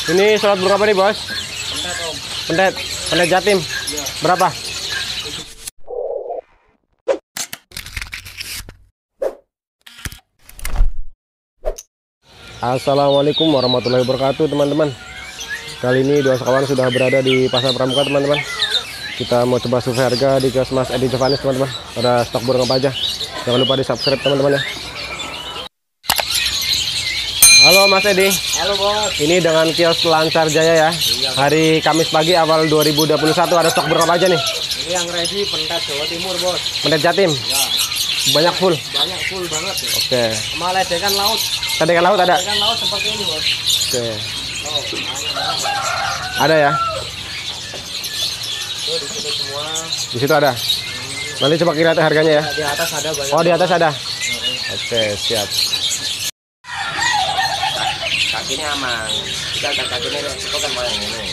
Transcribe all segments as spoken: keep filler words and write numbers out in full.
Ini slot burung apa nih, Bos? Pendet, Om. Pendet, pendet Jatim. Ya. Berapa? Assalamualaikum warahmatullahi wabarakatuh, teman-teman. Kali ini dua sekawan sudah berada di Pasar Pramuka, teman-teman. Kita mau coba survei harga di kios Mas Edi Jovanes, teman-teman. Ada stok burung apa aja? Jangan lupa di subscribe, teman-teman ya. Halo Mas Edi. Halo, Bos. Ini dengan kios Lancar Jaya ya. Hari Kamis pagi awal dua ribu dua puluh satu, ada stok burung apa aja nih? Ini yang ready pendet Jawa Timur, Bos. Pendet Jatim. Ya. Banyak full. Banyak full banget ya. Oke. Sama ledekan laut. Ledekan laut ada? Ledekan laut seperti ini, Bos. Oke. Oh, Ada ya? tuh di situ semua. Di situ ada. Nanti coba kira harganya ya. Di atas ada banyak. Oh, di atas ada. Hmm. Oke, siap. Kakinya aman. Kita agak kakinya itu kan mau yang ini.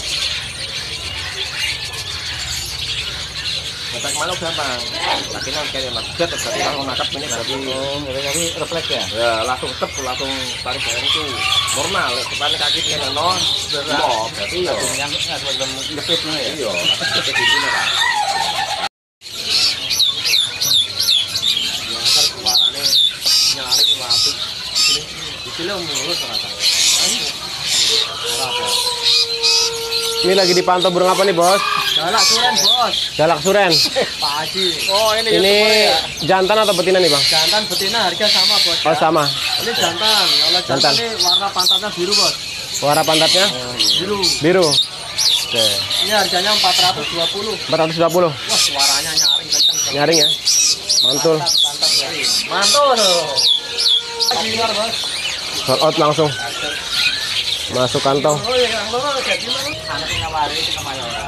Ngetek malu gampang. Kakinya kayak mas jet, berarti kalau nangkap ini berarti oh, berarti refleks ya. Ya, langsung tep, langsung tarik barang itu normal. Depannya kaki dia nol, mau berarti ya. Yang nggak sebelum ngepitnya ya. Iya, ngepit di sini kan. Ya, keluarannya nyaring lapis. Ini di sini mulus ternyata. Ini lagi dipantau burung apa nih, Bos? Galak suren, Bos. Galak suren. Pak Haji. Oh, ini Ini ya? jantan atau betina nih, Bang? Jantan betina harga sama, Bos. Oh, ya. sama. Ini jantan. Kalau jantan, Jantan. ini warna pantatnya biru, Bos. Warna pantatnya Biru. biru. Oke. Ini harganya empat ratus dua puluh. empat ratus dua puluh. Wah, suaranya nyaring kenceng. Nyaring ya. Mantul. Mantap, mantap ya. Mantul tuh. Di luar, Bos. Sold out langsung. Masuk kantong. Oh, iya, yang loro jadi mana? Anaknya nawari itu kemayoran.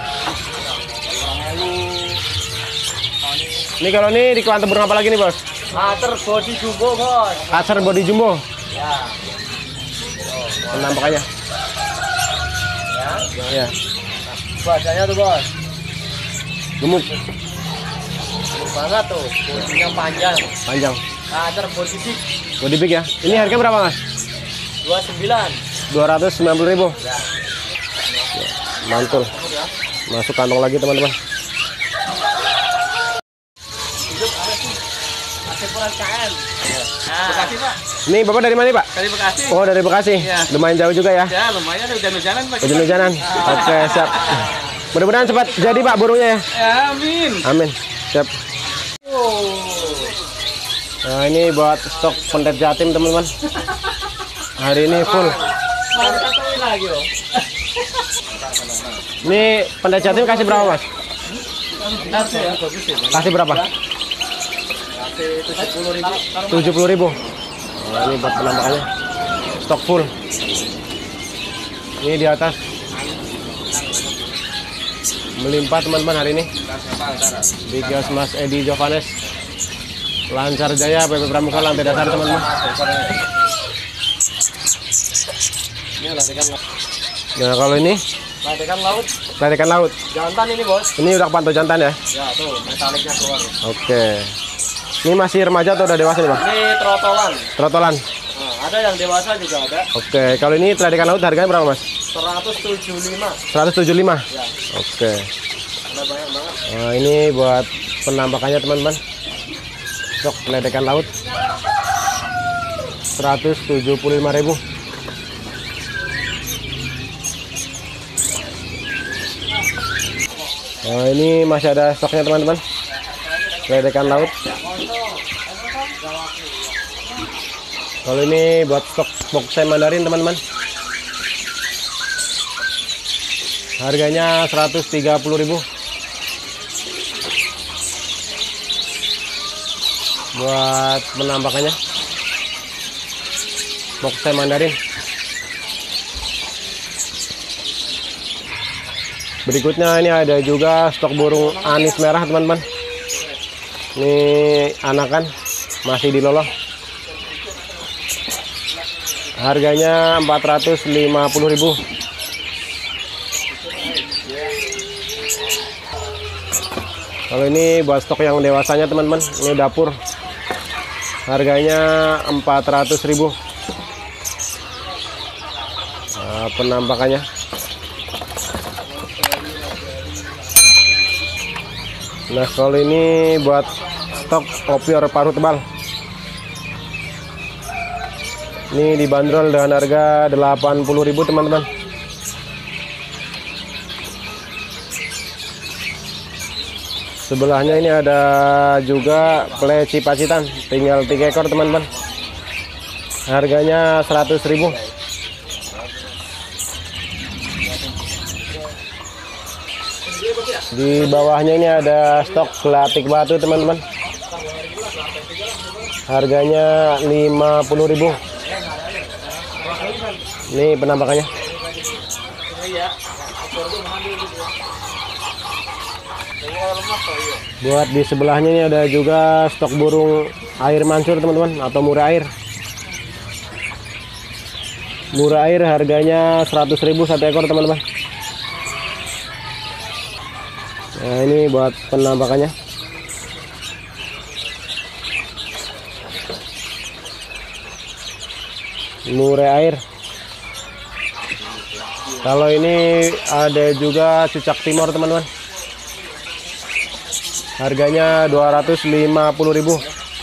Ini kalau ini di kuantum burung apa lagi nih, Bos? Mater body jumbo, Bos. Kacer body jumbo. Ya. Penampakannya. Ya. Ya. Badannya tuh, Bos. Gemuk, Gemuk banget tuh. Bodinya panjang. panjang. Mater body big. Body big ya. Ini harga berapa, Mas? dua puluh sembilan. dua ratus sembilan puluh ribu. Ya. Mantul. Ya. Masuk kantong lagi, teman-teman. Hidup ada sih. Masih pulang K M. Nah. Bekasi, Pak. Ini Bapak dari mana, nih, Pak? Dari Bekasi. Oh, dari Bekasi. Iya. Lumayan jauh juga ya. Ya, lumayan hujan-hujanan, Pak. Hujan-hujanan. Oke, siap. Mudah-mudahan cepat jadi, Pak, burungnya ya. Ya, amin. Amin. Siap. Oh. Nah, ini buat stok pendet Jatim, teman-teman. Hari ini full. Mau katakan lagi, loh. Ini pendet Jatim kasih berapa, Mas? Kasih ya, bagus ya. Kasih berapa? Kasih tujuh puluh ribu. tujuh puluh ribu. Nah, ini buat penampakannya. Stok full. Ini di atas. Melimpah, teman-teman, hari ini. Di kios Mas Edi Jovanes. Lancar Jaya, P P Pramuka, lantai dasar, teman-teman. Ini ledekan laut. Nah, kalau ini Ledekan laut. ledekan laut. Jantan ini, Bos. Ini udah pantau jantan ya? Ya, tuh metaliknya keluar. Oke. Ini masih remaja atau udah dewasa nih, Bang? Ini trotolan. Trotolan. Nah, ada yang dewasa juga ada. Oke, kalau ini ledekan laut harganya berapa, Mas? seratus tujuh puluh lima. seratus tujuh puluh lima. Ya, Oke. ada banyak banget. Nah, ini buat penampakannya, teman-teman. Stok ledekan laut. seratus tujuh puluh lima ribu. Nah, ini masih ada stoknya, teman-teman. Ledekan laut. Kalau ini buat stok boxer Mandarin, teman-teman. Harganya seratus tiga puluh ribu. Buat penampakannya. Boxer Mandarin. Berikutnya ini ada juga stok burung anis merah, teman-teman. Ini anakan masih diloloh. Harganya empat ratus lima puluh ribu. Kalau ini buat stok yang dewasanya, teman-teman. Ini dapur. Harganya empat ratus ribu. uh, penampakannya. Nah, kalau ini buat stok kopior paruh tebal. Ini dibanderol dengan harga delapan puluh ribu teman-teman. Sebelahnya ini ada juga pleci pacitan, tinggal tiga ekor teman-teman. Harganya seratus ribu. Di bawahnya ini ada stok gelatik batu teman-teman. Harganya lima puluh ribu. Ini penampakannya. Buat di sebelahnya ini ada juga stok burung air mancur teman-teman, atau murah air. Murah air harganya seratus ribu satu ekor teman-teman. Nah, ini buat penampakannya. Murah air. Kalau ini ada juga cucak timor teman-teman. Harganya dua ratus lima puluh ribu.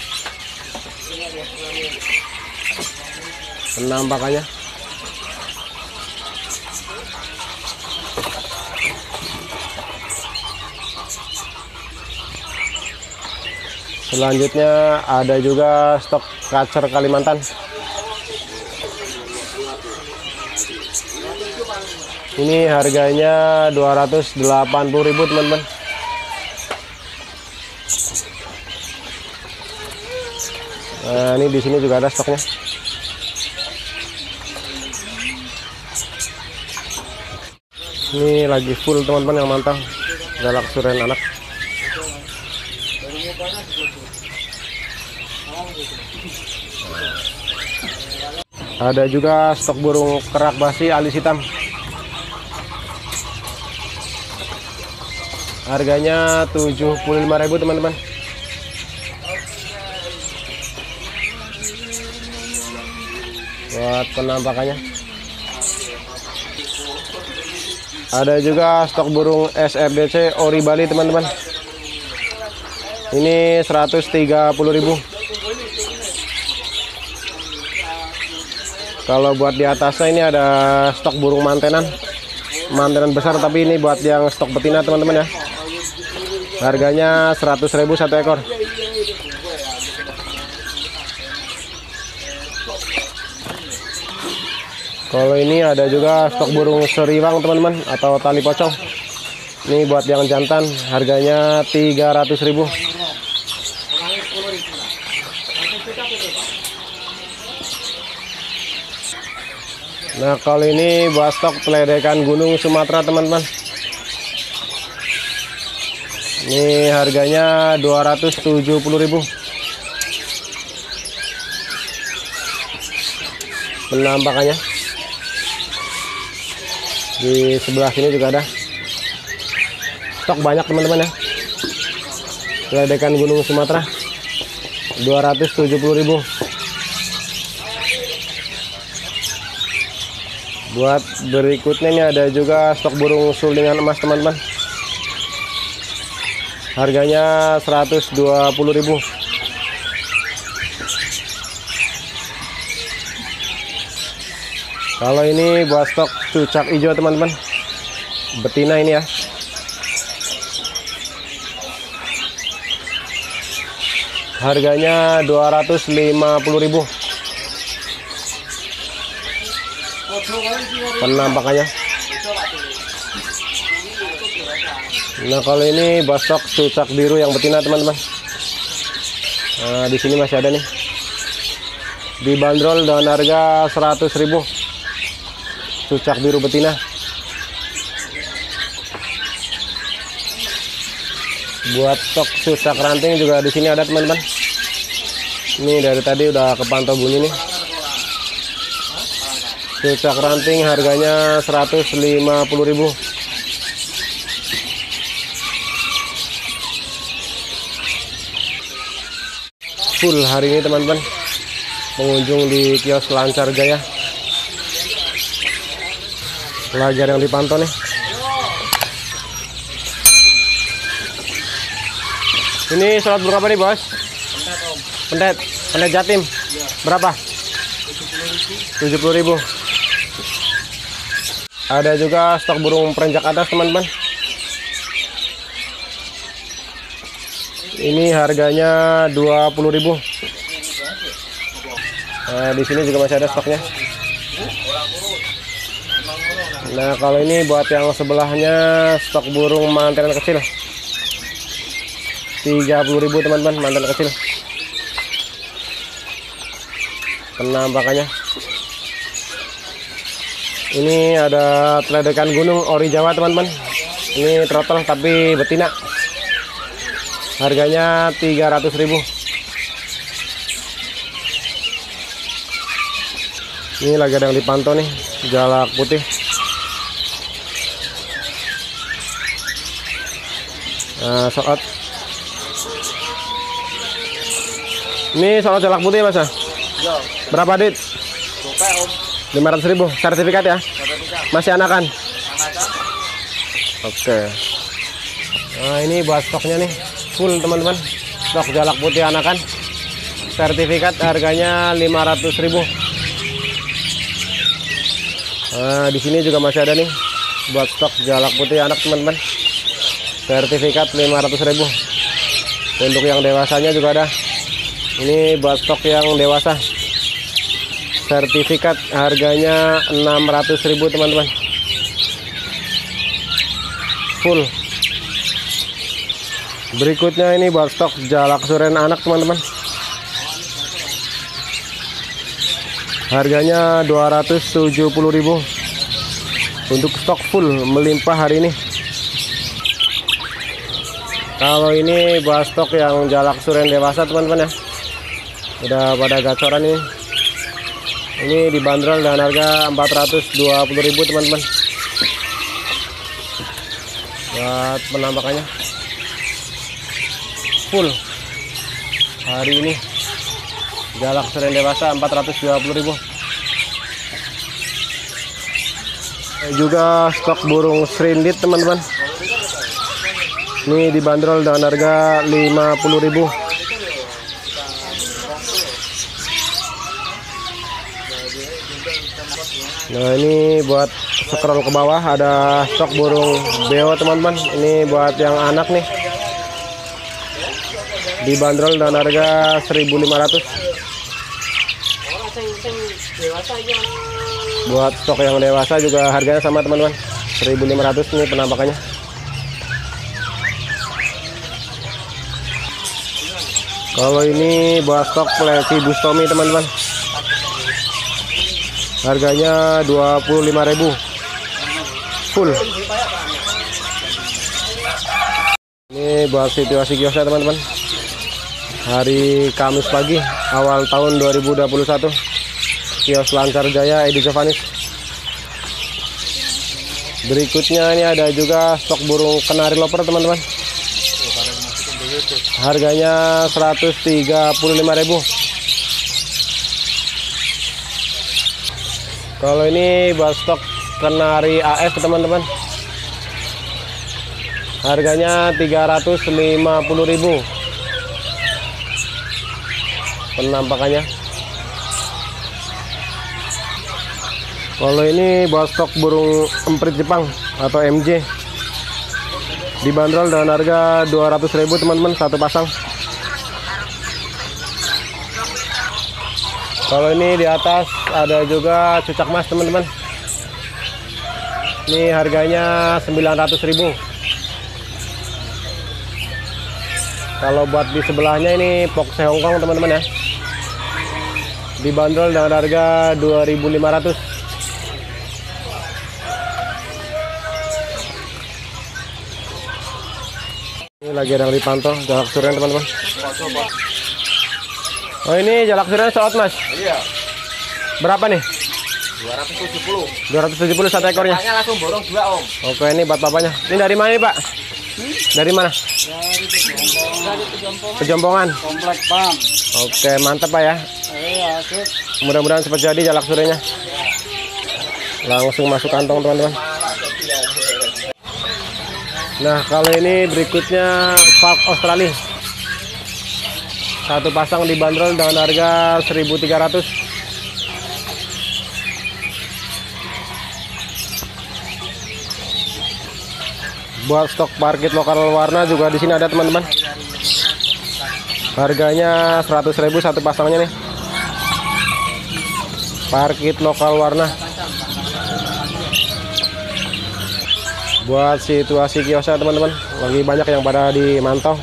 Penampakannya. Selanjutnya ada juga stok kacer Kalimantan. Ini harganya dua ratus delapan puluh ribu teman-teman. Nah, ini di sini juga ada stoknya. Ini lagi full teman-teman yang mantap. Galak suren anak. Ada juga stok burung kerak basi alis hitam. Harganya tujuh puluh lima ribu teman-teman. Buat penampakannya. Ada juga stok burung S R D C ori Bali teman-teman. Ini seratus tiga puluh ribu. Kalau buat di atasnya ini ada stok burung mantenan. Mantenan besar, tapi ini buat yang stok betina teman-teman ya. Harganya seratus ribu satu ekor. Kalau ini ada juga stok burung seriwang teman-teman, atau tali pocong. Ini buat yang jantan, harganya tiga ratus ribu. Nah, kalau ini buat stok peledekan gunung Sumatera teman-teman. Ini harganya dua ratus tujuh puluh ribu. Penampakannya. Di sebelah sini juga ada. Stok banyak teman-teman ya. Peledekan gunung Sumatera dua ratus tujuh puluh ribu. Buat berikutnya ini ada juga stok burung sulingan emas teman-teman. Harganya seratus dua puluh ribu. Kalau ini buat stok cucak hijau teman-teman, betina ini ya. Harganya dua ratus lima puluh ribu. Penampakannya. Nah, kalau ini buat stok cucak biru yang betina teman-teman. Nah, di sini masih ada nih. Dibanderol dengan harga seratus ribu. Cucak biru betina. Buat stok cucak ranting juga di sini ada teman-teman. Ini dari tadi udah kepantau bunyi nih. Cucak ranting harganya seratus lima puluh ribu. Full hari ini teman-teman pengunjung di kios Lancar Jaya. Lagi ada yang dipantau nih. Ini slot berapa nih bos? Pendet, pendet Jatim. Berapa? tujuh puluh ribu. Ada juga stok burung perenjak atas teman-teman. Ini harganya dua puluh ribu. Nah, di sini juga masih ada stoknya. Nah, kalau ini buat yang sebelahnya stok burung mantenan kecil. tiga puluh ribu teman-teman, mantenan kecil. Penampakannya. Ini ada teledekan gunung ori Jawa teman-teman. Ini trotol tapi betina. Harganya tiga ratus ribu. Ini lagi ada yang dipantau nih, jalak putih. Nah, soat. Ini soal jalak putih mas ya? Berapa dit? lima ratus ribu. Sertifikat ya? Masih anakan? Oke. Nah, ini buat stoknya nih. Full teman-teman. Stok jalak putih anakan. Sertifikat harganya lima ratus ribu. Nah, di sini juga masih ada nih. Buat stok jalak putih anak teman-teman. Sertifikat lima ratus ribu. Untuk yang dewasanya juga ada. Ini buat stok yang dewasa. Sertifikat harganya enam ratus ribu teman-teman. Full. Berikutnya ini buat stok jalak suren anak teman-teman. Harganya dua ratus tujuh puluh ribu. Untuk stok full melimpah hari ini. Kalau ini buat stok yang jalak suren dewasa teman-teman ya. Udah pada gacoran ini. Ini dibanderol dengan harga empat ratus dua puluh ribu teman-teman. Buat penampakannya full hari ini. Jalak suren dewasa empat ratus dua puluh ribu. Juga stok burung serindit teman-teman. Ini dibanderol dengan harga lima puluh ribu. Nah, ini buat scroll ke bawah ada stok burung beo teman-teman. Ini buat yang anak nih. Dibanderol dengan harga seribu lima ratus. Buat stok yang dewasa juga harganya sama teman-teman, seribu lima ratus. Ini penampakannya. Kalau ini buat stok pleci bustomi teman-teman. Harganya dua puluh lima ribu. Full. Ini buat situasi kiosnya teman-teman. Hari Kamis pagi awal tahun dua ribu dua puluh satu. Kios Lancar Jaya Edi Jovanis. Berikutnya ini ada juga stok burung kenari loper teman-teman. Harganya seratus tiga puluh lima ribu. Kalau ini buat stok kenari A S teman-teman. Harganya tiga ratus lima puluh ribu. Penampakannya. Kalau ini buat stok burung emprit Jepang atau M J. Dibanderol dengan harga dua ratus ribu teman-teman satu pasang. Kalau ini di atas ada juga cucak mas teman-teman. Ini harganya sembilan ratus ribu. Kalau buat di sebelahnya ini Pokse Hongkong teman-teman ya. Dibanderol dengan harga dua ribu lima ratus. Ini lagi ada yang dipantau jalak suren teman-teman. Oh, ini jalak suren soat mas. Iya. Berapa nih? dua ratus tujuh puluh. dua ratus tujuh puluh satu ekornya. Bapaknya langsung borong dua om. Oke, ini buat bapaknya. Ini dari mana nih pak? Hmm? Dari mana? Dari Pejompongan. Pejompongan. Komplek Pam. Oke, mantap pak ya. Iya, sip. Mudah-mudahan cepat jadi jalak surennya. langsung masuk kantong teman-teman. Nah kalau ini berikutnya Falk Australia, satu pasang dibanderol dengan harga seribu tiga ratus. Buat stok parkit lokal warna juga di sini ada teman-teman. Harganya seratus ribu satu pasangnya nih. Parkit lokal warna. Buat situasi kiosnya teman-teman, lagi banyak yang pada dimantau.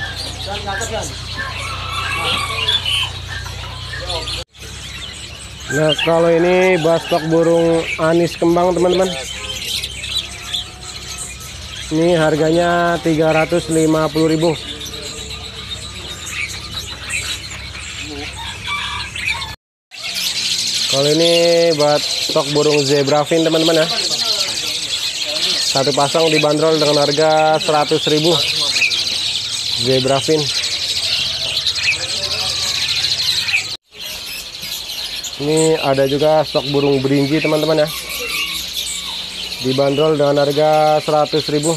Nah kalau ini buat stok burung anis kembang teman-teman, ini harganya tiga ratus lima puluh ribu. Kalau ini buat stok burung zebra fin teman-teman ya, satu pasang dibanderol dengan harga seratus ribu. Zebra fin. Ini ada juga stok burung berinji teman-teman ya, dibanderol dengan harga seratus ribu.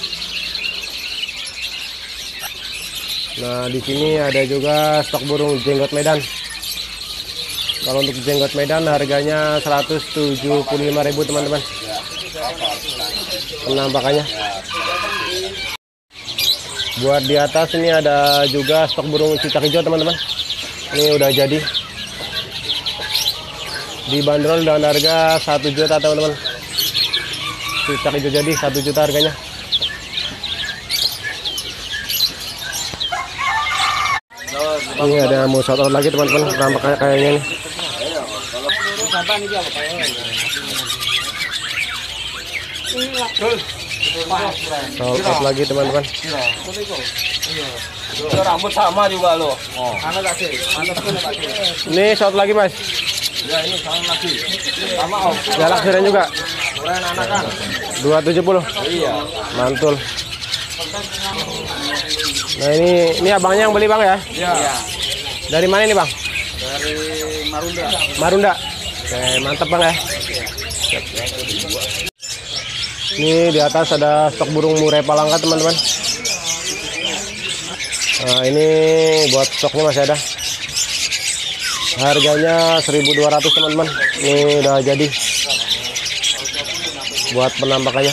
Nah di sini ada juga stok burung jenggot Medan. Kalau untuk jenggot Medan harganya seratus tujuh puluh lima ribu teman-teman. Penampakannya. Buat di atas ini ada juga stok burung cicak hijau teman-teman. Ini udah jadi. Dibanderol dengan harga satu juta teman-teman. Cicak hijau jadi satu juta harganya. Ini ada mau satu lagi teman-teman, nampaknya kayaknya nih. Satu lagi teman-teman. Rambut sama juga loh. Ini satu lagi mas. Ya ini sama lagi. Sama om. Ya laksiran juga. dua tujuh puluh. Iya. Mantul. Nah ini ini abangnya yang beli bang ya? Iya. Dari mana ini bang? Dari Marunda. Marunda. Oke mantap bang ya. Ini di atas ada stok burung murai palangka teman-teman. Nah ini buat stoknya masih ada. Harganya seribu dua ratus teman-teman. Ini udah jadi. Buat penampakannya.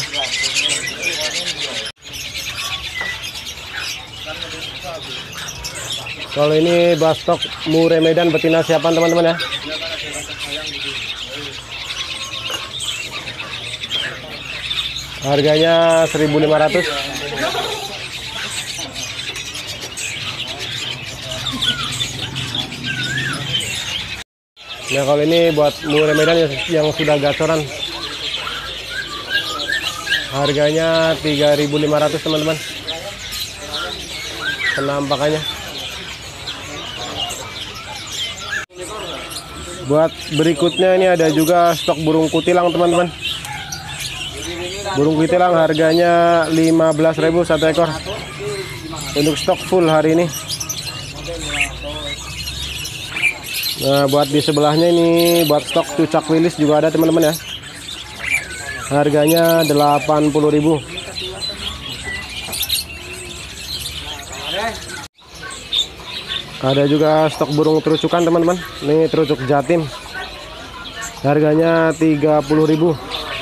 Kalau ini buat stok murai Medan betina siapan teman-teman ya. Harganya seribu lima ratus. Nah kalau ini buat murai Medan yang sudah gacoran, harganya tiga ribu lima ratus teman-teman. Penampakannya. Buat berikutnya ini ada juga stok burung kutilang teman-teman. Burung kutilang harganya lima belas ribu satu ekor. Untuk stok full hari ini. Nah buat di sebelahnya ini buat stok cucak wilis juga ada teman-teman ya. Harganya delapan puluh ribu. Ada juga stok burung terucukan teman-teman. Ini terucuk Jatim. Harganya tiga puluh ribu.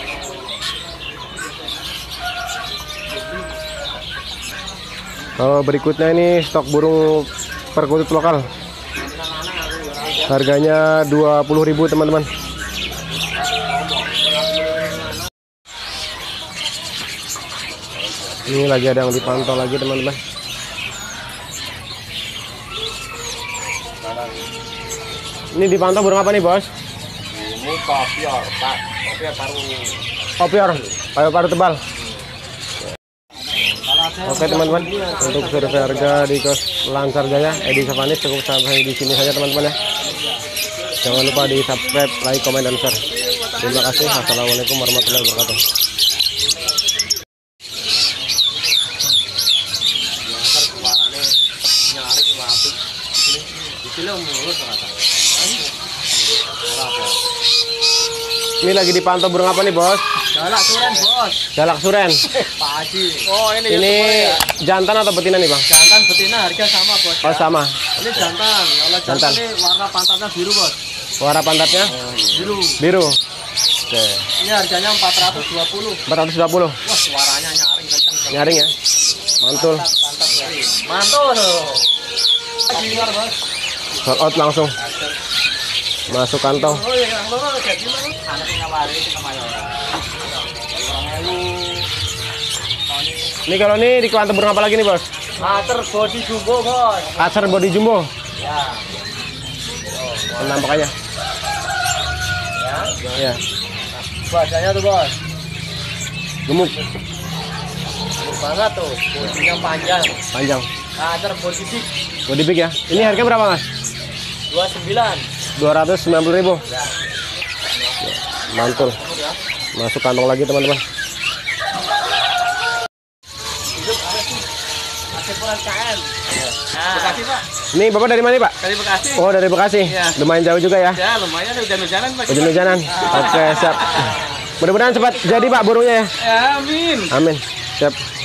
Kalau berikutnya ini stok burung perkutut lokal. Harganya dua puluh ribu teman-teman. Ini lagi ada yang dipantau lagi teman-teman. Ini dipantau burung apa nih bos? Ini kopior, pak. Kopior paru. Kopior, paru paru tebal. Oke teman-teman, untuk survei harga di Kios Lancar Jaya Edi Savanis cukup sampai di sini saja teman-teman ya. Jangan lupa di subscribe, like, komen, dan share. Terima kasih. Assalamualaikum warahmatullahi wabarakatuh. Ini lagi dipantau burung apa nih, Bos? Jalak suren, Bos. Jalak suren. Pak Haji. Oh, ini Ini ya. jantan atau betina nih, Bang? Jantan betina harga sama, Bos. Oh, ya. sama. Ini jantan. Kalau jantan, Jantan. ini warna pantatnya biru, Bos. Warna pantatnya Biru. biru. Oke. Ini harganya empat ratus dua puluh. empat ratus dua puluh. Wah, suaranya nyaring kenceng. Nyaring ya. Mantul. Mantap, mantap, ya. Mantul. Keluar, Bos. Sold out langsung. Masuk kantong. Oh, iya, yang loro jadi mana? Anak yang nawari itu kemayoran. Ini kalau ini di kantong burung apa lagi nih, Bos? Mater body jumbo, Bos. Kacer body jumbo. Ya. Penampakannya. Ya. Ya. Badannya tuh, Bos. Gemuk, Gemuk banget tuh. Bodinya panjang. panjang. Mater body big. Body big ya. Ini harga berapa, Mas? dua puluh sembilan. dua ratus sembilan puluh ribu. Ya. Mantul. Masuk kantong lagi, teman-teman. Hidup apa sih? Asep Puran K M. Nah, Bekasi, Pak. Ini Bapak dari mana, Pak? Dari Bekasi. Oh, dari Bekasi. Iya. Lumayan jauh juga ya. Ya, lumayan hujan-hujanan, Pak. Hujan-hujanan. Oke, siap. Mudah-mudahan cepat jadi, Pak, burungnya ya. Ya, amin. Amin. Siap.